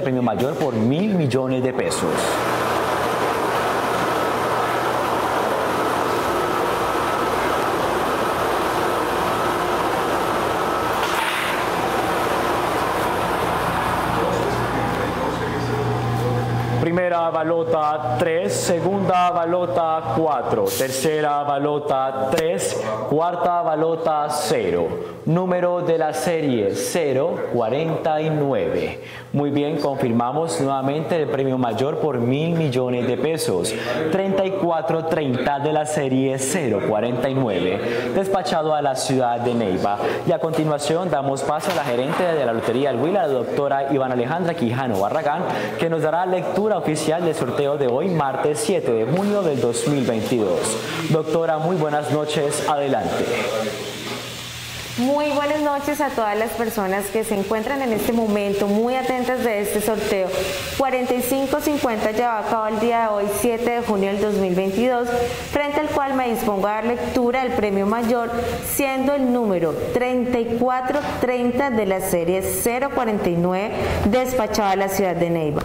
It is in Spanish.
premio mayor por 1.000 millones de pesos. Primera balota 3, segunda balota 4, tercera balota 3, cuarta balota 0. Número de la serie 049. Muy bien, confirmamos nuevamente el premio mayor por 1.000 millones de pesos. 3430 de la serie 049, despachado a la ciudad de Neiva. Y a continuación damos paso a la gerente de la Lotería del Huila, la doctora Ivana Alejandra Quijano Barragán, que nos dará lectura oficial del sorteo de hoy, martes 7 de junio del 2022. Doctora, muy buenas noches, adelante. Muy buenas noches a todas las personas que se encuentran en este momento muy atentas de este sorteo 4550 llevado a cabo el día de hoy, 7 de junio del 2022, frente al cual me dispongo a dar lectura del premio mayor, siendo el número 3430 de la serie 049, despachado a la ciudad de Neiva.